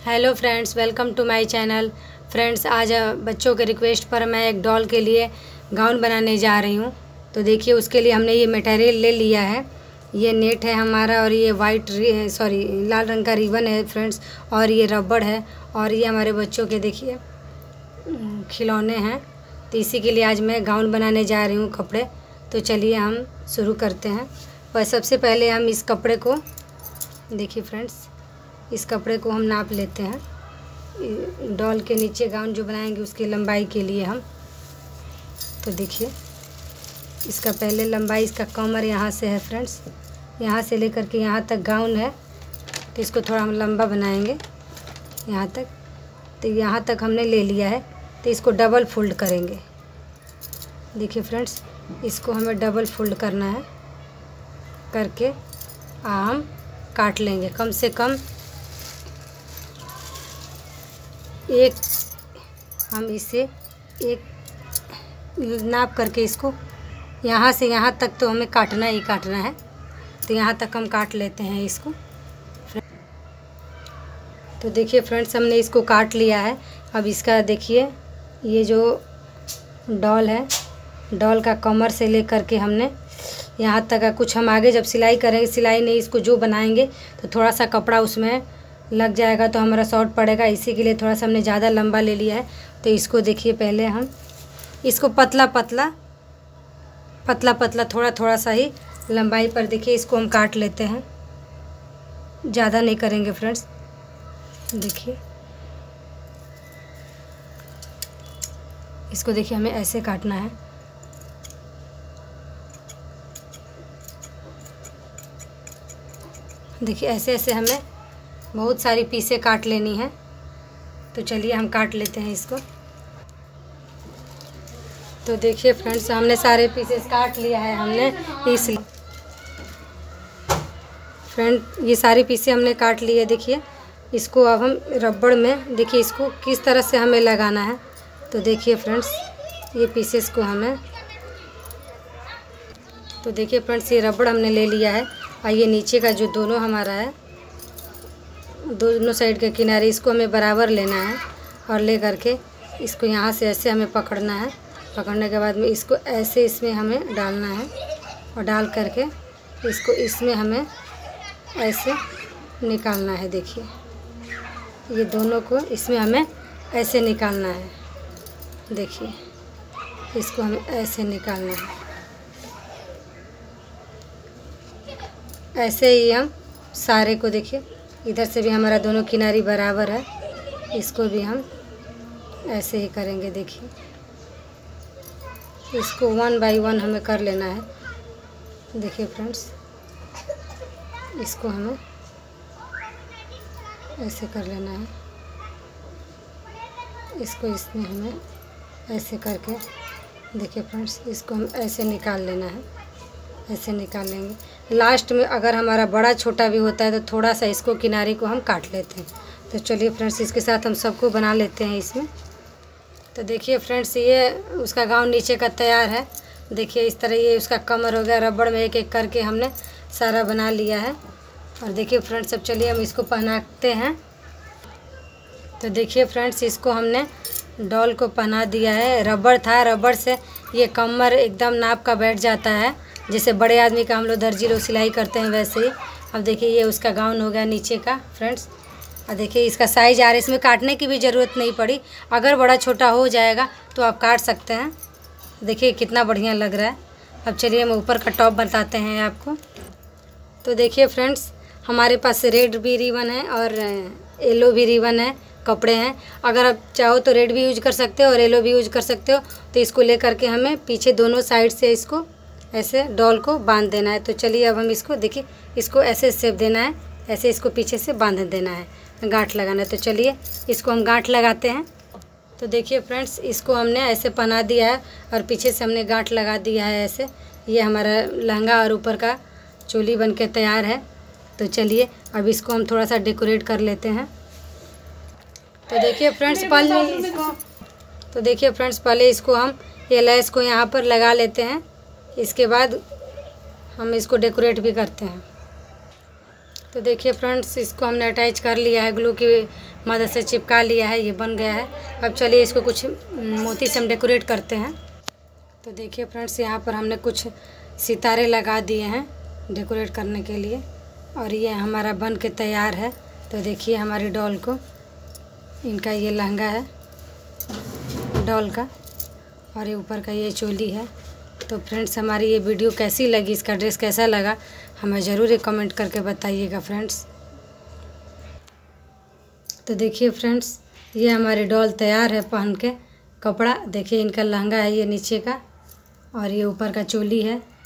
Hello friends, welcome to my channel. Friends, आज बच्चों के रिक्वेस्ट पर मैं एक डॉल के लिए गाउन बनाने जा रही हूँ। तो देखिए, उसके लिए हमने ये मटेरियल ले लिया है। ये नेट है हमारा, और ये लाल रंग का रिबन है फ्रेंड्स, और ये रबड़ है, और ये हमारे बच्चों के देखिए खिलौने हैं। तो इसी के लिए आज मैं गाउन बनाने जा रही हूँ कपड़े। तो चलिए हम शुरू करते हैं। और सबसे पहले हम इस कपड़े को देखिए फ्रेंड्स, इस कपड़े को हम नाप लेते हैं डॉल के नीचे गाउन जो बनाएंगे उसकी लंबाई के लिए हम। तो देखिए, इसका पहले लंबाई, इसका कमर यहाँ से है फ्रेंड्स, यहाँ से लेकर के यहाँ तक गाउन है। तो इसको थोड़ा हम लंबा बनाएंगे यहाँ तक। तो यहाँ तक हमने ले लिया है। तो इसको डबल फोल्ड करेंगे। देखिए फ्रेंड्स, इसको हमें डबल फोल्ड करना है, करके हम काट लेंगे। कम से कम एक, हम इसे एक नाप करके इसको यहाँ से यहाँ तक तो हमें काटना ही काटना है। तो यहाँ तक हम काट लेते हैं इसको। तो देखिए फ्रेंड्स, हमने इसको काट लिया है। अब इसका देखिए, ये जो डॉल है, डॉल का कमर से लेकर के हमने यहाँ तक का कुछ हम आगे जब सिलाई करेंगे, सिलाई नहीं, इसको जो बनाएंगे तो थोड़ा सा कपड़ा उसमें लग जाएगा तो हमारा शॉर्ट पड़ेगा। इसी के लिए थोड़ा सा हमने ज़्यादा लंबा ले लिया है। तो इसको देखिए, पहले हम इसको पतला पतला थोड़ा थोड़ा सा ही लंबाई पर देखिए इसको हम काट लेते हैं। ज़्यादा नहीं करेंगे फ्रेंड्स। देखिए, इसको देखिए हमें ऐसे काटना है। देखिए, ऐसे ऐसे हमें बहुत सारी पीसें काट लेनी है। तो चलिए हम काट लेते हैं इसको। तो देखिए फ्रेंड्स, हमने सारे पीसेस काट लिया है हमने। इसलिए फ्रेंड, ये सारी पीसें हमने काट ली है। देखिए, इसको अब हम रबड़ में, देखिए इसको किस तरह से हमें लगाना है। तो देखिए फ्रेंड्स, ये पीसेस को हमें, तो देखिए फ्रेंड्स, ये रबड़ हमने ले लिया है। और ये नीचे का जो दोनों हमारा है, दोनों साइड के किनारे, इसको हमें बराबर लेना है। और ले करके इसको यहाँ से ऐसे हमें पकड़ना है। पकड़ने के बाद में इसको ऐसे इसमें हमें डालना है, और डाल करके इसको इसमें हमें ऐसे निकालना है। देखिए, ये दोनों को इसमें हमें ऐसे निकालना है। देखिए, इसको हमें ऐसे निकालना है। ऐसे ही हम सारे को, देखिए इधर से भी हमारा दोनों किनारी बराबर है, इसको भी हम ऐसे ही करेंगे। देखिए, इसको 1 बाय 1 हमें कर लेना है। देखिए फ्रेंड्स, इसको हमें ऐसे कर लेना है। इसको इसमें हमें ऐसे करके, देखिए फ्रेंड्स, इसको हम ऐसे निकाल लेना है। ऐसे निकाल लेंगे। लास्ट में अगर हमारा बड़ा छोटा भी होता है तो थोड़ा सा इसको किनारे को हम काट लेते हैं। तो चलिए फ्रेंड्स, इसके साथ हम सबको बना लेते हैं इसमें। तो देखिए फ्रेंड्स, ये उसका गाउन नीचे का तैयार है। देखिए इस तरह ये उसका कमर हो गया। रबड़ में एक एक करके हमने सारा बना लिया है। और देखिए फ्रेंड्स, अब चलिए हम इसको पहनाते हैं। तो देखिए फ्रेंड्स, इसको हमने डॉल को पहना दिया है। रबड़ था, रबड़ से ये कमर एकदम नाप का बैठ जाता है, जैसे बड़े आदमी का हम लोग दर्जी लोग सिलाई करते हैं वैसे ही। अब देखिए, ये उसका गाउन हो गया नीचे का फ्रेंड्स। और देखिए इसका साइज आ रहा है, इसमें काटने की भी ज़रूरत नहीं पड़ी। अगर बड़ा छोटा हो जाएगा तो आप काट सकते हैं। देखिए कितना बढ़िया लग रहा है। अब चलिए हम ऊपर का टॉप बताते हैं आपको। तो देखिए फ्रेंड्स, हमारे पास रेड भी रिबन है और येलो भी रिबन है, कपड़े हैं। अगर आप चाहो तो रेड भी यूज कर सकते हो और येलो भी यूज कर सकते हो। तो इसको ले करके हमें पीछे दोनों साइड से इसको ऐसे डॉल को बांध देना है। तो चलिए अब हम इसको, देखिए इसको ऐसे शेप देना है, ऐसे इसको पीछे से बांध देना है, गांठ लगाना है। तो चलिए इसको हम गांठ लगाते हैं। तो देखिए फ्रेंड्स, इसको हमने ऐसे पहना दिया है और पीछे से हमने गांठ लगा दिया है ऐसे। ये हमारा लहंगा और ऊपर का चोली बन के तैयार है। तो चलिए अब इसको हम थोड़ा सा डेकोरेट कर लेते हैं। तो देखिए फ्रेंड्स, पहले इसको हम ये लेस को यहाँ पर लगा लेते हैं। इसके बाद हम इसको डेकोरेट भी करते हैं। तो देखिए फ्रेंड्स, इसको हमने अटैच कर लिया है, ग्लू की मदद से चिपका लिया है, ये बन गया है। अब चलिए इसको कुछ मोती से हम डेकोरेट करते हैं। तो देखिए फ्रेंड्स, यहाँ पर हमने कुछ सितारे लगा दिए हैं डेकोरेट करने के लिए, और ये हमारा बन के तैयार है। तो देखिए हमारी डॉल को, इनका ये लहंगा है डॉल का, और ये ऊपर का ये चोली है। तो फ्रेंड्स, हमारी ये वीडियो कैसी लगी, इसका ड्रेस कैसा लगा, हमें ज़रूर एक कमेंट करके बताइएगा फ्रेंड्स। तो देखिए फ्रेंड्स, ये हमारी डॉल तैयार है पहन के। कपड़ा देखिए, इनका लहंगा है ये नीचे का, और ये ऊपर का चोली है।